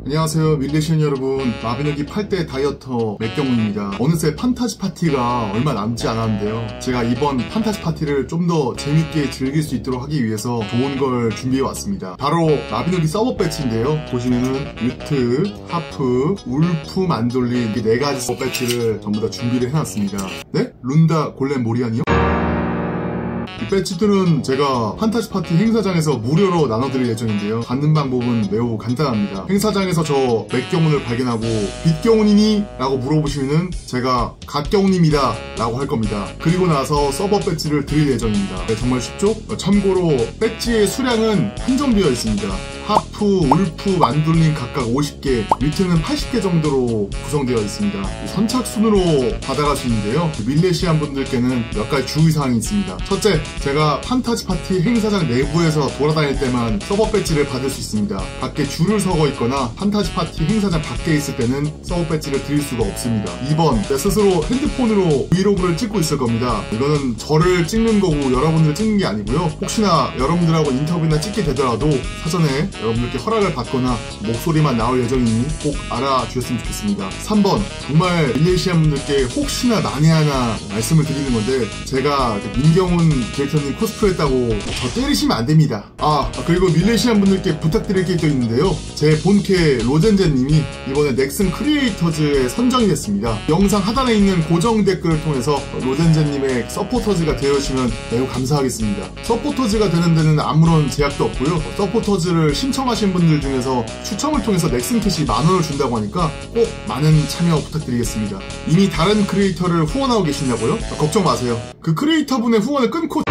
안녕하세요 밀레시안 여러분, 마비노기 8대 다이어터 맥경훈입니다. 어느새 판타지 파티가 얼마 남지 않았는데요, 제가 이번 판타지 파티를 좀 더 재밌게 즐길 수 있도록 하기 위해서 좋은 걸 준비해 왔습니다. 바로 마비노기 서버 배치인데요, 보시면은 뮤트, 하프, 울프, 만돌린 이 4가지 서버 배치를 전부 다 준비를 해놨습니다. 네? 룬다, 골렘, 모리안이요? 이 배치들은 제가 판타지 파티 행사장에서 무료로 나눠드릴 예정인데요, 받는 방법은 매우 간단합니다. 행사장에서 저 맥경훈을 발견하고 빛경훈이니? 라고 물어보시면은 제가 갓경훈입니다 라고 할 겁니다. 그리고 나서 서버 배치를 드릴 예정입니다. 네, 정말 쉽죠? 참고로 배치의 수량은 한정되어 있습니다. 하프, 울프, 만돌린 각각 50개, 뮤트는 80개 정도로 구성되어 있습니다. 선착순으로 받아갈 수 있는데요, 밀레시안 분들께는 몇 가지 주의사항이 있습니다. 첫째, 제가 판타지 파티 행사장 내부에서 돌아다닐 때만 서버 배지를 받을 수 있습니다. 밖에 줄을 서고 있거나 판타지 파티 행사장 밖에 있을 때는 서버 배지를 드릴 수가 없습니다. 2번, 제 스스로 핸드폰으로 브이로그를 찍고 있을 겁니다. 이거는 저를 찍는 거고 여러분들을 찍는 게 아니고요, 혹시나 여러분들하고 인터뷰나 찍게 되더라도 사전에 여러분들께 허락을 받거나 목소리만 나올 예정이니 꼭 알아주셨으면 좋겠습니다. 3번, 정말 밀레시안 분들께 혹시나 만에 하나 말씀을 드리는 건데, 제가 민경훈 디렉터님 코스프레 했다고 저 때리시면 안 됩니다. 그리고 밀레시안 분들께 부탁드릴 게 또 있는데요, 제 본캐 로젠제님이 이번에 넥슨 크리에이터즈에 선정이 됐습니다. 영상 하단에 있는 고정 댓글을 통해서 로젠제님의 서포터즈가 되어주시면 매우 감사하겠습니다. 서포터즈가 되는 데는 아무런 제약도 없고요, 서포터즈를 신청하신 분들 중에서 추첨을 통해서 넥슨 캐시 10,000원을 준다고 하니까 꼭 많은 참여 부탁드리겠습니다. 이미 다른 크리에이터를 후원하고 계시냐고요? 걱정 마세요. 그 크리에이터분의 후원을 끊고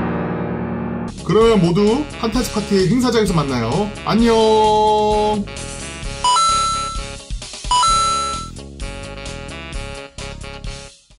그러면 모두 판타지 파티 행사장에서 만나요. 안녕.